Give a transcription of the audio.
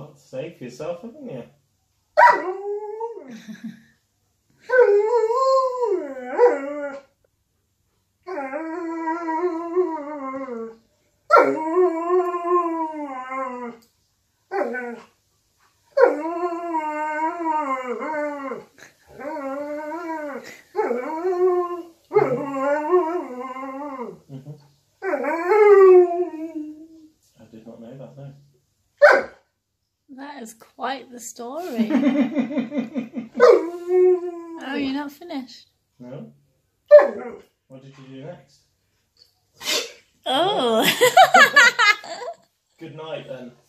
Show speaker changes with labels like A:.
A: lot to say for yourself, haven't you? I did not know that, no.
B: That is quite the story. Oh, you're not finished?
A: No? What did you do next?
B: Oh!
A: Good night then.